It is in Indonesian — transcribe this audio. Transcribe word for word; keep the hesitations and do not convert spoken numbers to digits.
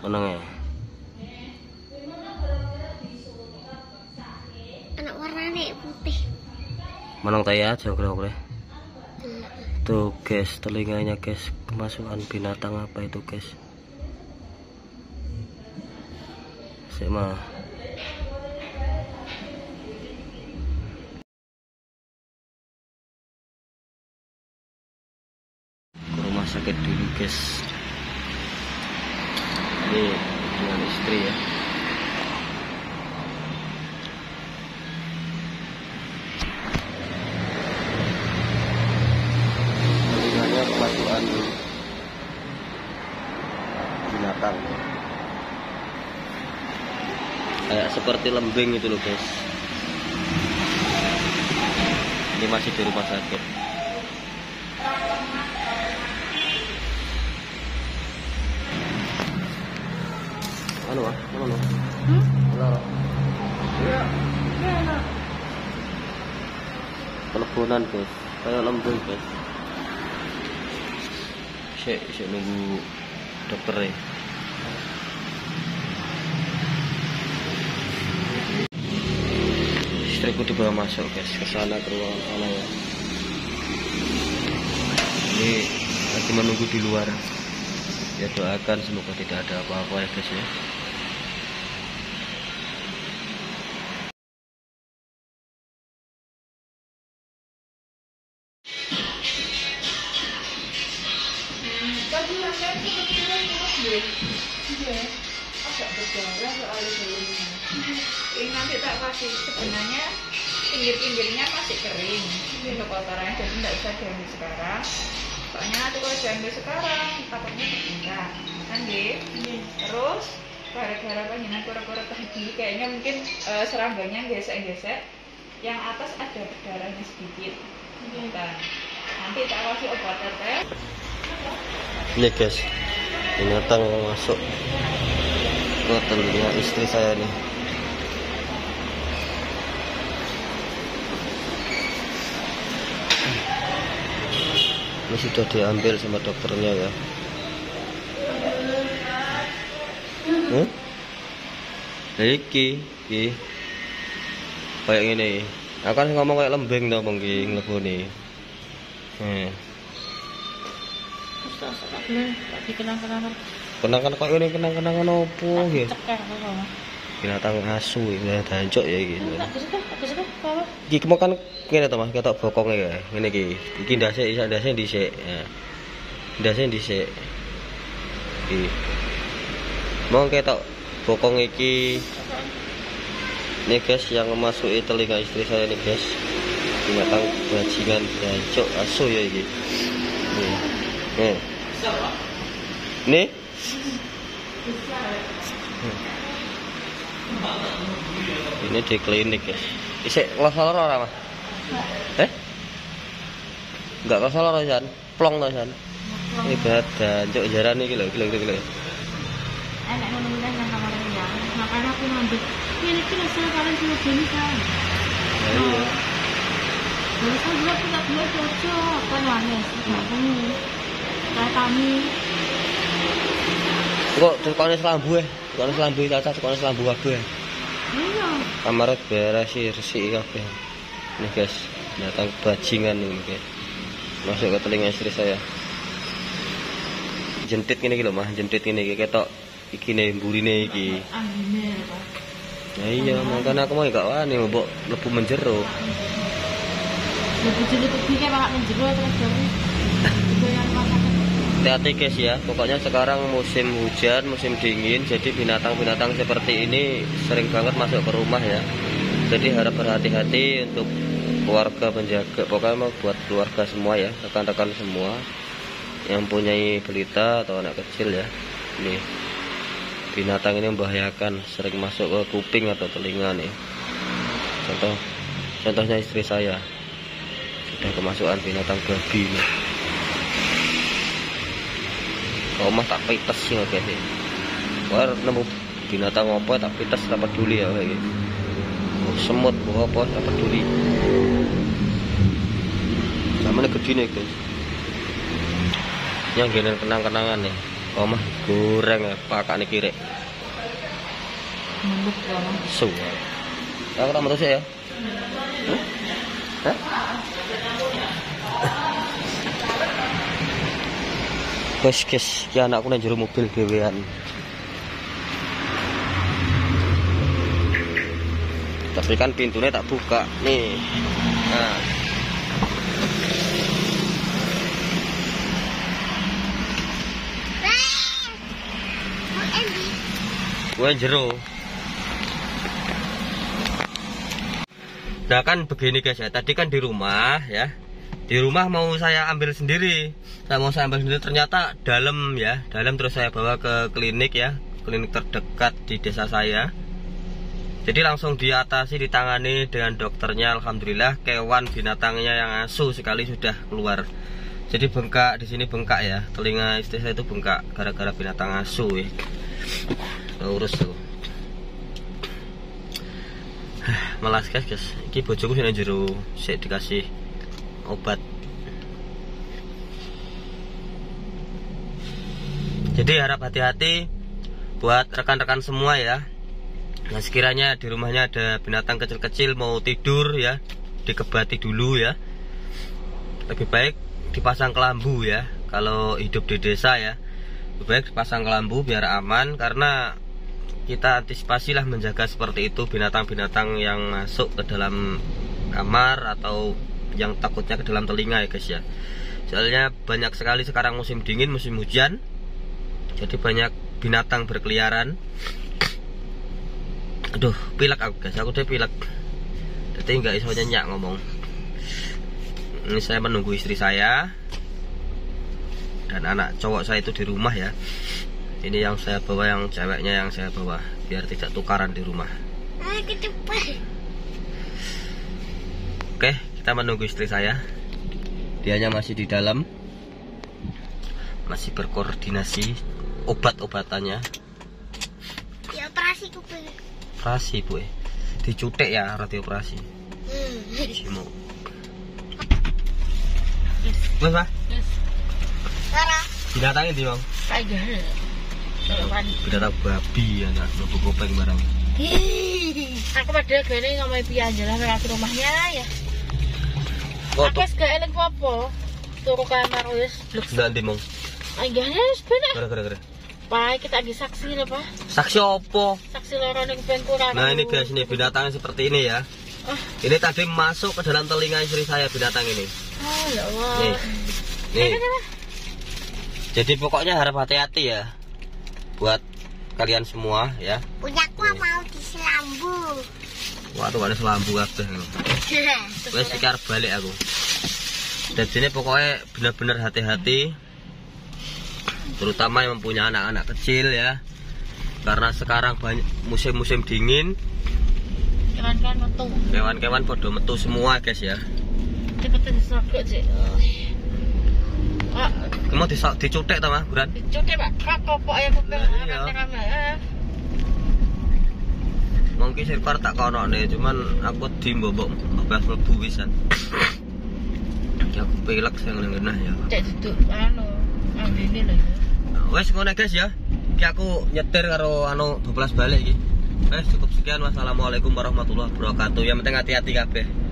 Meneng ya. Anak warnanya putih. Meneng ta ya jogrok. Tuh guys, telinganya guys, kemasukan binatang apa itu guys? Sik mah. Ke rumah sakit dulu guys. Ini dengan istri ya. Telinganya kemasukan binatang. Kayak seperti lembing itu loh guys. Ini masih di rumah sakit. Anu ah, mana? Hmm? Lara. Ya. Ya. Teleponan guys, kayak lembing guys. Sik, sik nunggu dokter ya. Istriku dibawa masuk guys ke sana, ke ruangan sana ya. Ini lagi menunggu di luar. Ya doakan semoga tidak ada apa-apa ya guys ya. Ini nanti tak kasih, sebenarnya pinggir-pinggirnya masih kering untuk kotorannya, jadi tidak bisa diambil sekarang. Soalnya nanti kalau diambil sekarang takutnya tertinggal kan deh. Terus gara-gara panjenengan kura-kura tadi kayaknya mungkin uh, serangganya gesek-gesek, yang atas ada darahnya sedikit. Nah, nanti tak kasih obat tetes. Ini guys, binatang yang masuk ke telinga istri saya nih. Ini sudah diambil sama dokternya ya. Hmm? Iki, iki. Kayak gini. Aku kan ngomong kayak lembing tau bang, ki ngeleboni. Hmm. Tapi kenang-kenangan. Kenangan kok ini kenang-kenangan opo ya? Binatang asu ya, dancuk ya gitu. Iki kemakan ngene to Mas, ketok bokong ya. Ngene iki. Iki ndase isa ndase dhisik. Ya. Ndase dhisik. Iki. Mau ketok bokong iki. Nih guys yang memasuki telinga istri saya nih guys. Binatang bajingan dancuk asu ya iki. Nih. Nih. Nih. Ini di klinik guys. Isik loro ora Mas? Eh? Enggak kosong loro San. Plong to San. Ini badan cuk jaran iki lho, iki lho, iki lho. Enak ngono-ngono nang kamar ya. Makanya aku ngambil. Ini iki rasa kalian sudah beli kan. Iya. Kalau saya buat tidak buat cocok kan wanes. Kamu. Kayak kami. Kok tukane selambu ya? Tukane selambu cacat, tukane selambu kabeh. Iya. Kamar beres resik kabeh. Nih guys, datang bajingan ini guys. Masuk ke telinga istri saya. Jentit ngene iki lho Mas, jentit ngene iki ketok iki ne mburine iki. Anggine apa? Ya iya, makanya aku mau gak wani mbok mlebu menjero. Lebih jelit iki kayak menjero terus dari goyang makan. Hati-hati guys ya, pokoknya sekarang musim hujan, musim dingin, jadi binatang-binatang seperti ini sering banget masuk ke rumah ya. Jadi harap berhati-hati untuk keluarga penjaga, pokoknya mau buat keluarga semua ya, rekan-rekan semua yang punyai balita atau anak kecil ya. Nih, binatang ini membahayakan, sering masuk ke kuping atau telinga nih. Contoh, contohnya istri saya sudah kemasukan binatang babi nih. Omah tak pites sih oke sih. Wah nemu binatang apa tak pites tak peduli ya kayak gitu. Semut apa tak peduli. Sama nih gede nih guys. Yang gini kenang-kenangan nih. Omah goreng ya, pakane kirek. Mulut ya. Su. Aku tak metu sik ya. Hah? Guys, guys, ki anakku nang jero mobil dhewean. Tapi kan pintunya tak buka nih. Nah. Gue jero. Nah kan begini guys ya, tadi kan di rumah ya, di rumah mau saya ambil sendiri, saya mau saya ambil sendiri ternyata dalam ya, dalam terus saya bawa ke klinik ya, klinik terdekat di desa saya. Jadi langsung diatasi, ditangani dengan dokternya, alhamdulillah kewan binatangnya yang asu sekali sudah keluar. Jadi bengkak di sini bengkak ya, telinga istri saya itu bengkak gara-gara binatang asu ya. Urus tuh. Malas guys, guys. Iki bojoku sing jero, sik dikasih obat. Jadi harap hati-hati buat rekan-rekan semua ya. Nah sekiranya di rumahnya ada binatang kecil-kecil mau tidur ya, dikebati dulu ya. Lebih baik dipasang kelambu ya. Kalau hidup di desa ya, lebih baik dipasang kelambu biar aman, karena kita antisipasilah menjaga seperti itu binatang-binatang yang masuk ke dalam kamar atau yang takutnya ke dalam telinga ya guys ya. Soalnya banyak sekali sekarang musim dingin, musim hujan, jadi banyak binatang berkeliaran. Aduh, pilek aku guys, aku udah pilek. Jadi nggak bisa nyenyak ngomong. Ini saya menunggu istri saya dan anak cowok saya itu di rumah ya. Ini yang saya bawa, yang ceweknya yang saya bawa, biar tidak tukaran di rumah. Oke, kita menunggu istri saya. Dianya masih di dalam, masih berkoordinasi obat-obatannya. Ya operasi kuping. Operasi bu, dicutek ya rati operasi. Hmm. Wes pak? Yes. Sarah. Binatangnya di bang? Kayak Binatang babi ya, nak nopo kopeng barang. aku padahal gini ngomong piye jalan ke rumahnya ya. Oh, aku gak eling apa turu kamar wis blek. Ndak ndi mong? Anggane wis bener. Gara-gara. Pak, kita lagi saksi lho, Pak. Saksi opo? Saksi loro ning pengkurang. Nah, ini guys, ini binatang seperti ini ya. Oh. Ini tadi masuk ke dalam telinga istri saya binatang ini. Oh, ya Allah. Nih. Nih. Jadi pokoknya harap hati-hati ya. Buat kalian semua ya. Punyaku mau diselambu. Waduh, ada selambu kabeh. Wes iki arep balik aku. Dan sini pokoknya benar-benar hati-hati, terutama yang mempunyai anak-anak kecil ya, karena sekarang banyak musim-musim dingin, Kewan-kewan metu. Kewan-kewan podo metu semua guys ya. Cepet disogok sih. Ah, Kamu dicutek ta Mas, Buran? dicutek Pak. Pak popok ya kuping Iya. rame-rame. Mungkin sirkar tak kono nih, cuman aku di mbok mbok mlebu wisan. Ya aku pilek sing ngene ya. Cek duduk anu, ambene lho. Wes ngono guys ya. Iki aku nyetir karo anu dua belas balik iki. Wes cukup sekian, wassalamualaikum warahmatullahi wabarakatuh. Yang penting hati-hati kabeh.